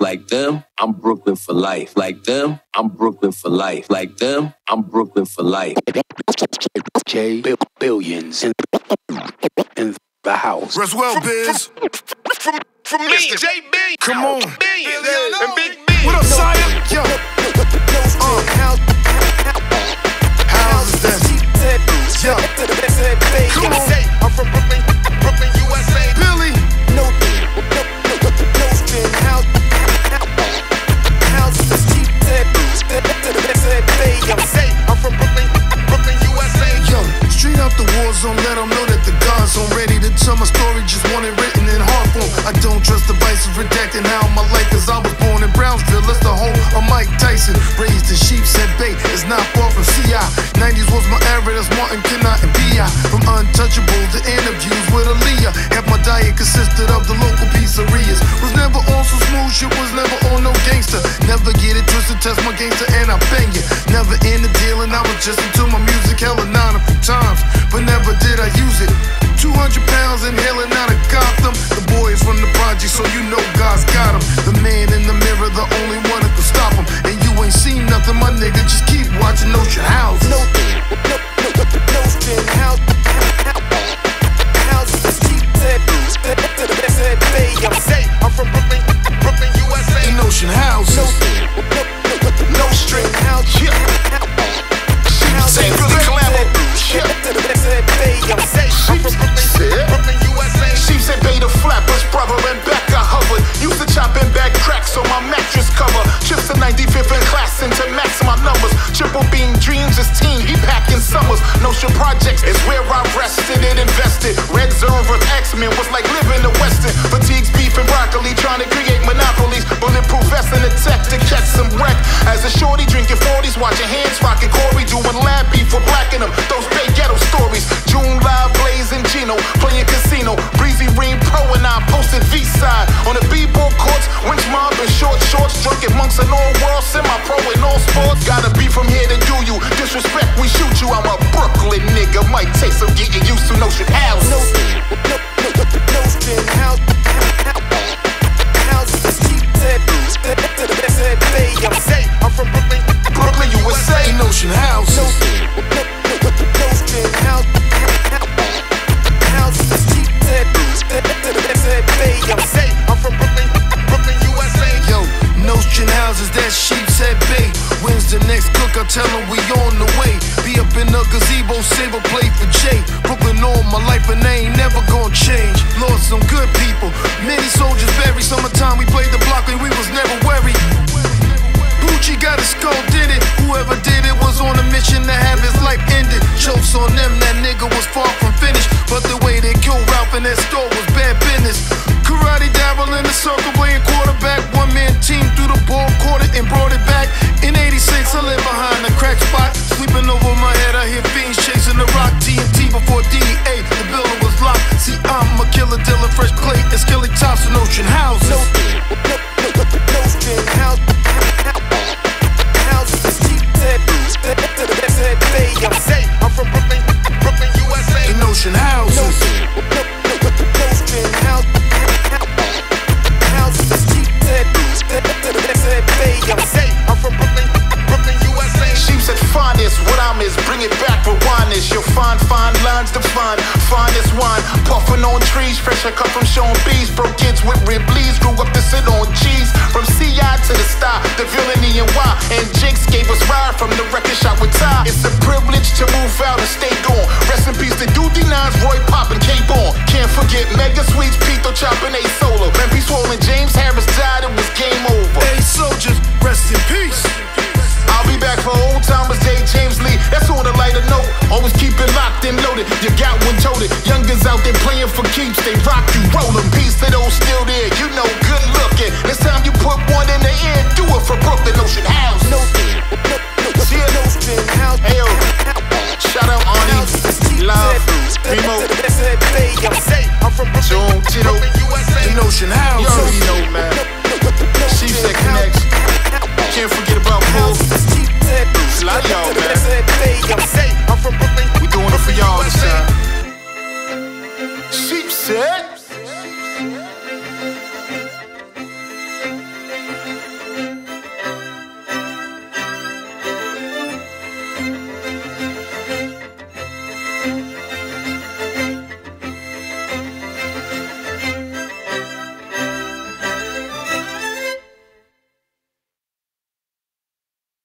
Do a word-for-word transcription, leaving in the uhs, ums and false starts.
Like them, I'm Brooklyn for life. Like them, I'm Brooklyn for life. Like them, I'm Brooklyn for life. J Billions in, in the house. Roswell Biz. From, from me, J B. Come on. B, and Big B. What up, Sire? Yo. Uh. How's that? Yo. Come on. I'm from Brooklyn, Brooklyn, U S A. Billy. No, no, no, no, no spin. How, how's this cheap tip? I'm safe. I'm from Brooklyn, Brooklyn, U S A. Yo, straight out the war zone, let them know that the God's on ready to tell my story, just want it written in hard form. I don't trust the vices redacting how my life, cause I was born in Brownsville, that's the home of Mike Tyson. Raised in Sheepshead Bay, it's not far from C I. nineties was my era, that's Martin, Kennard, and B I. From Untouchables to interviews with Aaliyah. Half my diet consisted of the local pizzerias. Was never on some smooth shit, was never on no gangster. Never get it twisted, test my gangster and I bang you. Never in the deal and I was just into my music hella nine a few times, but never did I use it. two hundred pounds inhaling out of Gotham. The boys from the project, so you know God's got him. The man in the mirror, the only one that can stop him. And you ain't seen nothing, my nigga, just keep watching Nostrand houses. No, no, no, no, no spin. How, how's this cheap tip? I'm safe. I'm from Brooklyn, Brooklyn, U S A. In Nostrand houses. No, no, no, no, no String. How, Yeah. Sheepshead, Billy Clamor. Yeah. I'm safe. I'm from Brooklyn, Brooklyn, U S A. Sheepshead Bay, the flappers, brother, and back I hovered. Used to chop in back cracks on my mattress cover. Trips to ninety-fifth in class into max my numbers. Triple beam dreams is team, he packing summers. Notion projects is where I rested and invested. Red Zone with X-Men was like living the Western. Fatigues, beef, and broccoli, trying to create monopolies. Bulletproof vest and a tech to catch some wreck. As a shorty drinking forties, watching hands rocking Corey, doing lab beef for blacking them. Those big ghetto stories. June live, Blaze and Gino, playing casino. Breezy Ream Pro and I posted V-side on the B-ball courts. Winch mob in short shorts, drunken monks in all worlds, semi-pro in all sports. Gotta be from here to do you. Disrespect, we shoot you. I'm a Brooklyn nigga. Might take some getting used to Nostrand house. no, no, no, no, no spin. How, how's this cheap tip? I'm safe. I'm from Brooklyn, Brooklyn, U S A. In Nostrand houses. No, no, no, no, no spin. How, how's this cheap tip? I'm safe. I'm from Brooklyn, Brooklyn, U S A. Yo, Nostrand houses, that Sheepshead Bay. When's the next cook? I tell him we on the way. Be up in the gazebo, save a plate for Jay. Brooklyn all my life and they ain't never gonna change. Lost some good people, many soldiers buried. Summertime we played the block and we was never worried. Gucci got his skull, did it. Whoever did it was on a mission to have his life ended. Jokes on them, that nigga was far from finished. But the way they killed Ralph in that store was bad business. Karate dabble in the circle, playing quarterback. One man team threw the ball, caught it and brought it back. In eighty-six, I lived behind the crack spot. Sleeping over my head, I hear fiends chasing the rock. T N T before D E A, the building was locked. See, I'm a killer, dealer, fresh plate and skillet tops in Nostrand houses. No, no, no, no, no spin. How, how's this cheap tip? I'm safe. I'm from Brooklyn, Brooklyn, U S A. In Nostrand houses. No, no, no, no, no spin. How, how's this cheap tip? I'm safe. I'm from Brooklyn, Brooklyn, U S A. Sheepshead finest, what I'm is bring it back, rewind this. You'll find fine lines to find, finest wine. Puffing on trees, fresh I cut from Sean B's. Broke kids with Ribley's, grew up to sit on cheese. From C I to the star, the villainy and why. And Jinx gave us ride from the record shop with Ty. It's a privilege to move out and stay gone. Rest in peace to Doody Nines, Roy Pop and K-Bone. Can't forget Mega Sweets, Pito chopping A Solo. Man, Peace Swollen, James Harris died, it was game over. Hey soldiers, rest in peace. I'll be back for old timers day, James Lee. That's on a lighter note. Always keep it locked and loaded. You got one toted. Youngins out there playing for keeps. They rock you, roll them. Peace to those still there. You know, good looking. It's time